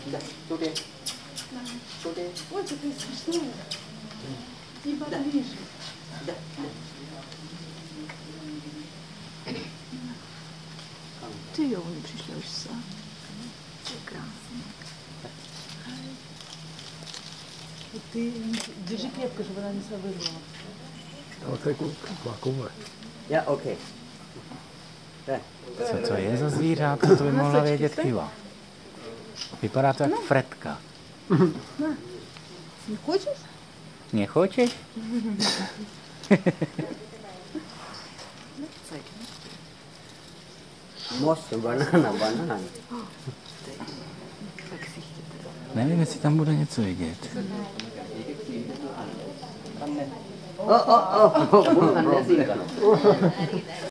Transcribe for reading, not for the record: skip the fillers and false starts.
Да, туди. Туди. Ой, какая смешная. И поближе. Да, да. Ty jo, oni přišli už se. To je krásné. Ты держи крепко, чтобы она не совырвала. No, to je kůle. Ja, OK. Tak. Co je za zvířátka, to by mohla vědět Iva. Vypadá to jak fretka. Не хочешь? Nechočeš? Mosto, banana. Nevím, jestli tam bude něco vidět. Oh,